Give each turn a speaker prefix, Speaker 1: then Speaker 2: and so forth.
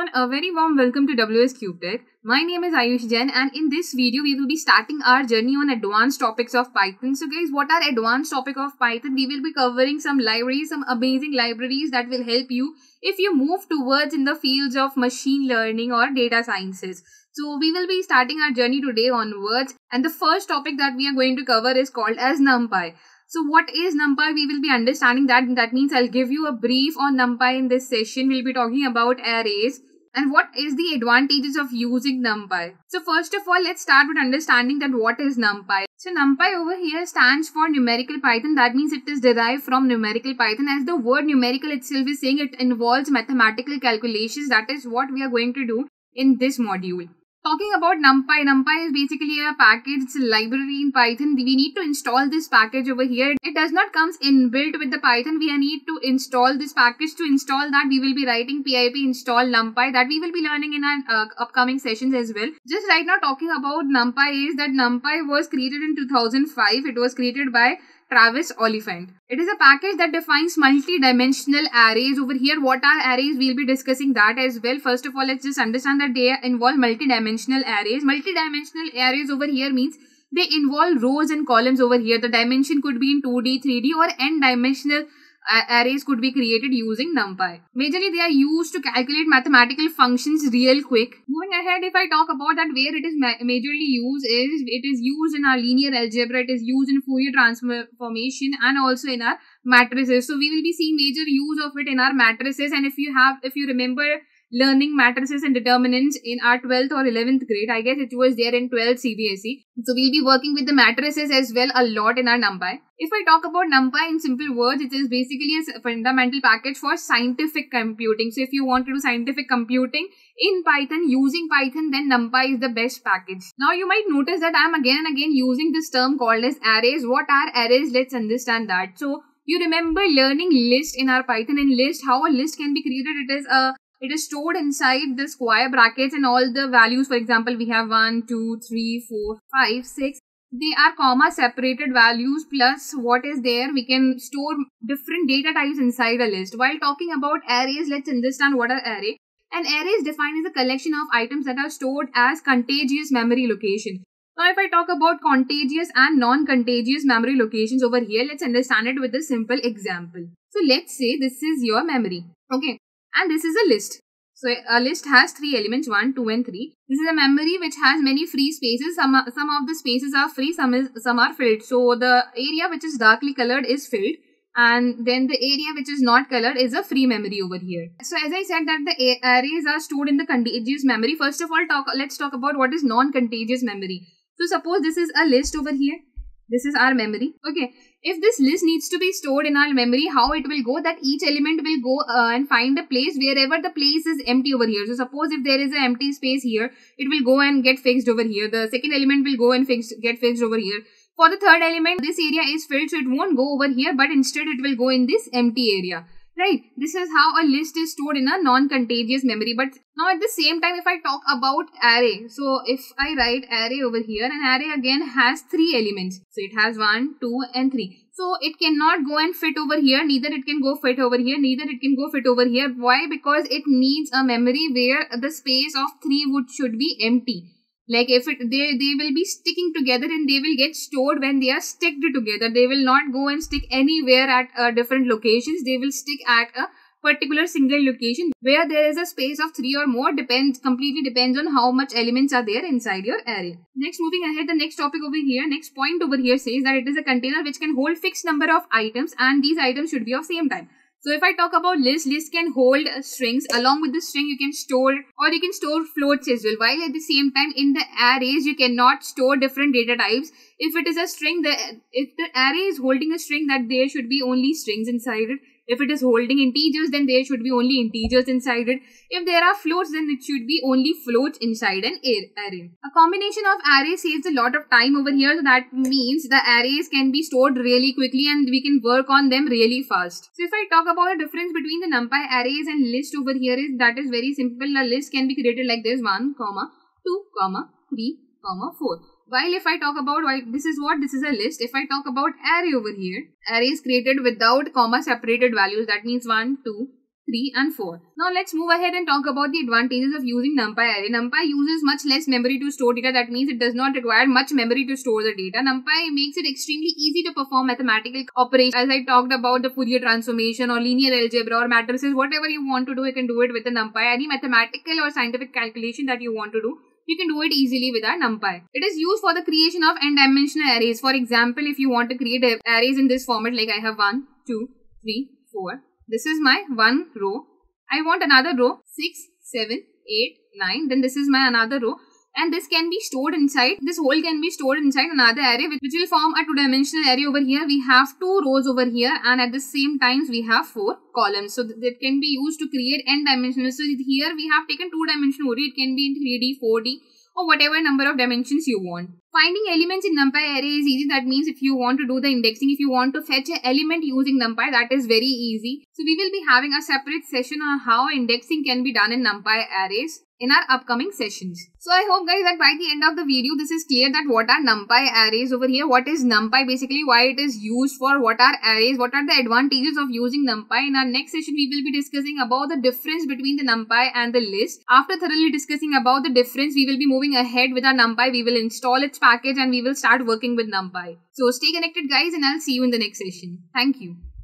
Speaker 1: everyone, a very warm welcome to WsCube Tech. My name is Ayush Jain and in this video we will be starting our journey on advanced topics of Python. So guys, what are advanced topic of Python? We will be covering some libraries, some amazing libraries that will help you if you move towards in the fields of machine learning or data sciences. So we will be starting our journey today onwards, and the first topic that we are going to cover is called as Numpy. So what is Numpy? We will be understanding that. That means I'll give you a brief on Numpy in this session. We'll be talking about arrays and what is the advantages of using Numpy. So first of all, let's start with understanding that what is Numpy. So Numpy over here stands for numerical Python. That means it is derived from numerical Python, as the word numerical itself is saying it involves mathematical calculations. That is what we are going to do in this module. Talking about Numpy, Numpy is basically a package, it's a library in Python. We need to install this package over here. It does not come inbuilt with the Python. We need to install this package. To install that, we will be writing pip install Numpy, that we will be learning in our upcoming sessions as well. Just right now talking about Numpy is that Numpy was created in 2005. It was created by Travis Oliphant. It is a package that defines multi-dimensional arrays. Over here, what are arrays? We'll be discussing that as well. First of all, let's just understand that they involve multi-dimensional arrays. Multi-dimensional arrays over here means they involve rows and columns over here. The dimension could be in 2D, 3D or n-dimensional arrays could be created using Numpy. Majorly, they are used to calculate mathematical functions real quick. Moving ahead, if I talk about that where it is majorly used is, it is used in our linear algebra, it is used in Fourier transformation and also in our matrices. So we will be seeing major use of it in our matrices, and if you remember learning matrices and determinants in our 12th or 11th grade, I guess it was there in 12th CBSE. So we'll be working with the matrices as well a lot in our Numpy. If I talk about Numpy in simple words, it is basically a fundamental package for scientific computing. So if you want to do scientific computing in Python using Python, then Numpy is the best package. Now you might notice that I'm again and again using this term called as arrays. What are arrays? Let's understand that. So you remember learning list in our Python. In list, how a list can be created, it is stored inside the square brackets and all the values. For example, we have 1, 2, 3, 4, 5, 6. They are comma separated values plus what is there. We can store different data types inside a list. While talking about arrays, let's understand what are array. An array is defined as a collection of items that are stored as contiguous memory location. Now, if I talk about contiguous and non-contiguous memory locations over here, let's understand it with a simple example. So let's say this is your memory. Okay. And this is a list. So a list has 3 elements, 1, 2 and 3. This is a memory which has many free spaces. Some of the spaces are free, some are filled. So the area which is darkly colored is filled, and then the area which is not colored is a free memory over here. So as I said that the arrays are stored in the contiguous memory. First of all, let's talk about what is non-contiguous memory. So suppose this is a list over here. This is our memory. Okay. If this list needs to be stored in our memory, how it will go? That each element will go and find a place wherever the place is empty over here. So suppose if there is an empty space here, it will go and get fixed over here. The second element will go and get fixed over here. For the third element, this area is filled, so it won't go over here, but instead it will go in this empty area. Right, this is how a list is stored in a non-contiguous memory. But now at the same time, if I talk about array, so if I write array over here, an array again has 3 elements. So it has 1, 2 and 3. So it cannot go and fit over here, neither it can go fit over here, neither it can go fit over here. Why? Because it needs a memory where the space of 3 should be empty. Like if they will be sticking together and they will get stored when they are sticked together. They will not go and stick anywhere at different locations. They will stick at a particular single location where there is a space of 3 or more. Completely depends on how much elements are there inside your array. Next, moving ahead, the next topic over here, next point over here says that it is a container which can hold fixed number of items, and these items should be of same type. So if I talk about list can hold strings. Along with the string, you can store floats as well. While at the same time, in the arrays, you cannot store different data types. If it is a string, if the array is holding a string, that there should be only strings inside it. If it is holding integers, then there should be only integers inside it. If there are floats, then it should be only floats inside an array. A combination of arrays saves a lot of time over here. So that means the arrays can be stored really quickly and we can work on them really fast. So if I talk about the difference between the Numpy arrays and list over here, that is very simple. A list can be created like this: 1, 2, 3, 4. While if I talk about this is a list. If I talk about array over here, array is created without comma separated values. That means 1, 2, 3 and 4. Now let's move ahead and talk about the advantages of using Numpy array. Numpy uses much less memory to store data. That means it does not require much memory to store the data. Numpy makes it extremely easy to perform mathematical operations. As I talked about the Fourier transformation or linear algebra or matrices, whatever you want to do, you can do it with the Numpy. Any mathematical or scientific calculation that you want to do, you can do it easily with our Numpy. It is used for the creation of n-dimensional arrays. For example, if you want to create arrays in this format, like I have 1, 2, 3, 4. This is my one row. I want another row 6, 7, 8, 9. Then this is my another row. And this can be stored inside, this whole can be stored inside another array which will form a two-dimensional array. Over here we have 2 rows over here, and at the same times we have 4 columns. So that can be used to create n-dimensional. So here we have taken 2-dimensional array. It can be in 3D, 4D or whatever number of dimensions you want. Finding elements in Numpy array is easy. That means if you want to do the indexing, if you want to fetch an element using Numpy, that is very easy. So we will be having a separate session on how indexing can be done in Numpy arrays in our upcoming sessions. So I hope guys that by the end of the video this is clear that what are Numpy arrays over here, what is Numpy basically, why it is used for, what are arrays, what are the advantages of using Numpy. In our next session we will be discussing about the difference between the Numpy and the list. After thoroughly discussing about the difference, we will be moving ahead with our Numpy. We will install its package and we will start working with Numpy. So stay connected guys, and I'll see you in the next session. Thank you.